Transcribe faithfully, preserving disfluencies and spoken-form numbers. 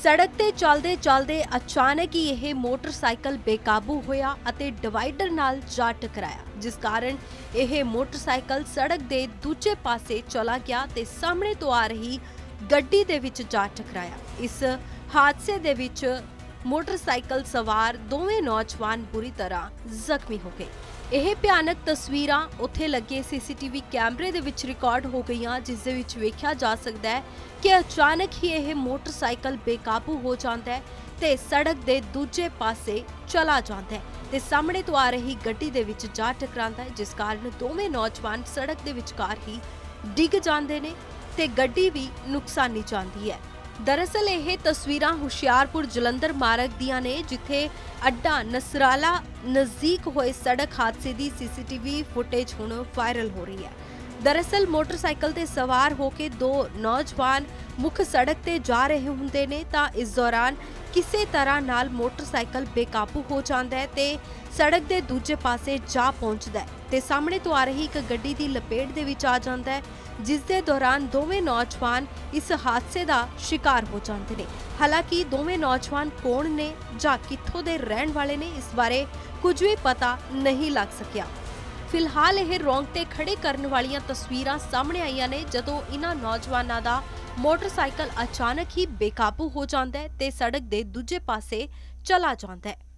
सड़क ते चलदे चलदे अचानक ही यह मोटरसाइकिल बेकाबू होया अते डिवाइडर नाल जा टकराया, जिस कारण यह मोटरसाइकिल सड़क दे दूजे पासे चला गया ते सामने तो आ रही गड्डी दे विच जा टकराया। इस हादसे दे विच मोटरसाइकिल सवार दोवें नौजवान बुरी तरह जख्मी हो गए। यह भयानक तस्वीरां उत्थे लगे सीसीटीवी कैमरे दे विच रिकॉर्ड हो गईयां, जिस दे विच वेख्या जा सकदा है कि अचानक ही यह मोटरसाइकिल बेकाबू हो जाता है ते सड़क दे दूजे पासे चला जाता है ते सामने तो आ रही गड्डी दे विच जा टकरांदा है, जिस कारण दोवें नौजवान सड़क दे विचकार ही डिग जांदे ने ते गड्डी भी नुकसानी जांदी है। दरअसल यह तस्वीरां हुशियारपुर जलंधर मार्ग दियां ने, जिथे अड्डा नसराला नजदीक होए सड़क हादसे की सीसीटीवी फुटेज हुण वायरल हो रही है। दरअसल मोटरसाइकिल ते सवार होके दो नौजवान मुख सड़क ते जा रहे हुंदे ने तां इस दौरान किसी तरह नाल मोटरसाइकिल बेकाबू हो जाता है ते सड़क दे दूजे पासे जा पहुंचदा है ते सामने तो आ रही एक गड्डी दी लपेट दे विच आ जाता है, जिस दे दौरान दोवें नौजवान इस हादसे का शिकार हो जाते हैं। हालांकि दोवें नौजवान कौन ने जां कित्थों दे रहण वाले ने, इस बारे कुछ भी पता नहीं लग सकिया। फिलहाल यह रोंगटे खड़े करने वाली तस्वीरां सामने आईयां ने, जदों इन्हां नौजवानां दा मोटरसाइकिल अचानक ही बेकाबू हो जाता है ते सड़क दे दूजे पासे चला जाता है।